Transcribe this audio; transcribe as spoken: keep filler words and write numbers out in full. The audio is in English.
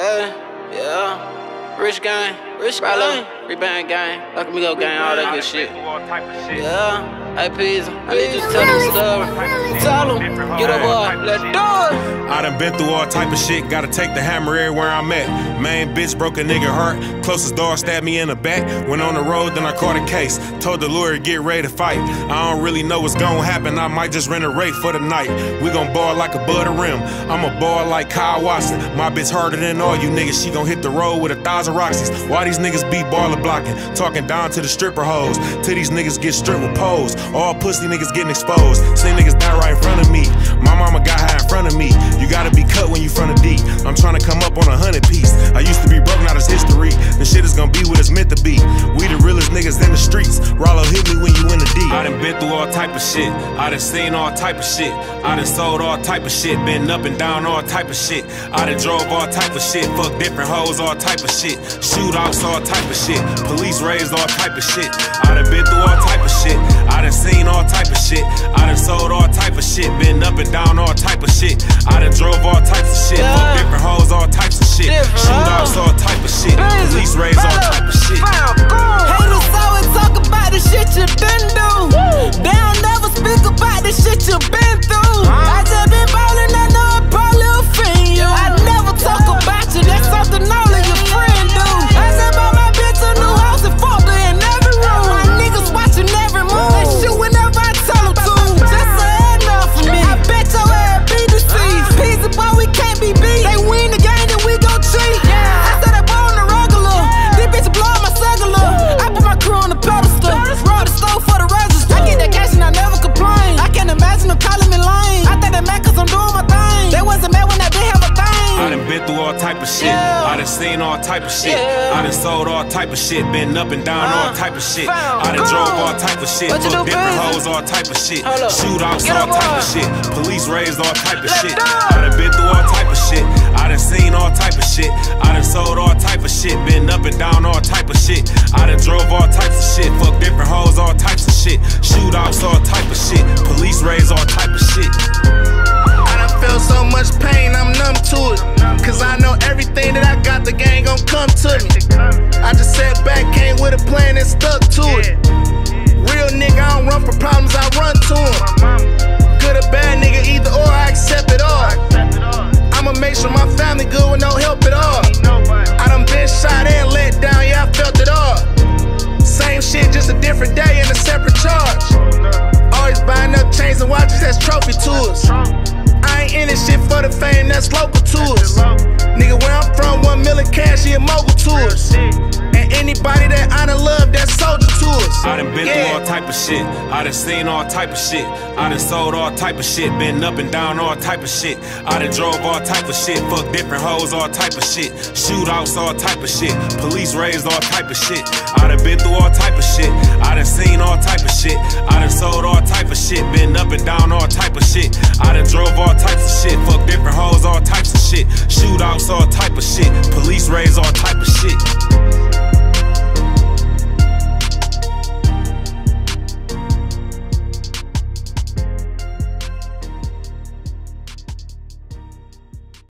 Hey, yeah. Rich gang, rich gang, rebound gang, like me go gang, all that good shit. Yeah. Hey, Peas, I need you to tell them story. Tell them, get up, boy, let's do it. I done been through all type of shit, gotta take the hammer everywhere I'm at. Main bitch broke a nigga heart, closest dog stabbed me in the back. Went on the road, then I caught a case. Told the lawyer get ready to fight. I don't really know what's gonna happen, I might just rent a rate for the night. We gon' ball like a butter rim, I'ma ball like Kyle Watson. My bitch harder than all you niggas, she gon' hit the road with a thousand Roxys. Why these niggas be baller blocking, talking down to the stripper hoes, till these niggas get stripped with poles. All pussy niggas getting exposed, see niggas die right in front of me. My mama got high in front of me, you gotta be cut when you front of D. I'm trying to come up on a hundred piece. I used to be broke, now it's history. The shit is gonna be what it's meant to be. We the realest niggas in the streets. Rollo hit me when you in the D. I done been through all type of shit, I done seen all type of shit. I done sold all type of shit, been up and down all type of shit. I done drove all type of shit, fuck different hoes, all type of shit. Shootouts, all type of shit. Police raised all type of shit. I done been through all type of shit, I done seen all type of shit. I done sold all type of shit, been up and down all type of shit. I done drove all types of shit, yeah. Fuck different hoes, all types of shit. Shootouts, all type of shit. Police raised all type of shit. Haters always talk about the shit you been through. They don't never speak about the shit you been through. I just been ballin', I know I probably offend you. I never talk about you, that's something all of your friends do. I just bought my bitch a new house and fucked her in every room. My niggas watching every move, they shoot whenever I tell them to. Just a head enough for me, I bet your ass be deceived. Peasy boy, we can't be beat. They win the game, then we gon' cheat. I said I ball on the regular, this bitch blow my cellular. I put my crew on the pedestal, roll the stove for the register. I get that cash and I never complain. I can't imagine them calling me lame. I think they mad cause I'm doing my thing. They wasn't mad when I didn't have a thing. I done been through all type of shit, yeah. I done seen all type of shit, yeah. I done sold all type of shit, been up and down uh, all type of shit. I done drove all type of shit, fuck different baby? hoes, all type of shit. Shootouts, all type of shit. Police raised all type of shit. I done been through all type of shit, I done seen all type of shit. I done sold all type of shit, been up and down all type of shit. I done drove all types of shit, fuck different hoes, all types of shit. Shootouts, all type of shit. Police raised all type of shit. I done felt so much pain, I'm numb to it. Cause I know everything that I got, the gang gon' come to me. I just sat back, came with a plan and stuck to it. Real nigga, I don't run for problems, I run to them. Good or bad nigga, either or, I accept it all. I'ma make sure my family good with no help at all. I done been shot and let down, yeah, I felt it all. Same shit, just a different day and a separate charge. Always buying up chains and watches, that's trophy to us. I ain't in this shit for the fame, that's local to us. Nigga, where I'm from, one million cash, he a mogul to us. And anybody that I done love, that's soldier to us. I done been yeah. through all type of shit, I done seen all type of shit. I done sold all type of shit, been up and down all type of shit. I done drove all type of shit, fuck different hoes, all type of shit. Shootouts, all type of shit. Police raised all type of shit. I done been through all type of shit, I done seen all type of shit. I done sold all type of shit, been up and down all type of shit. I done drove all types of shit, fuck different hoes, all types of shit. Shootouts, all type of shit. Police raised all type of shit.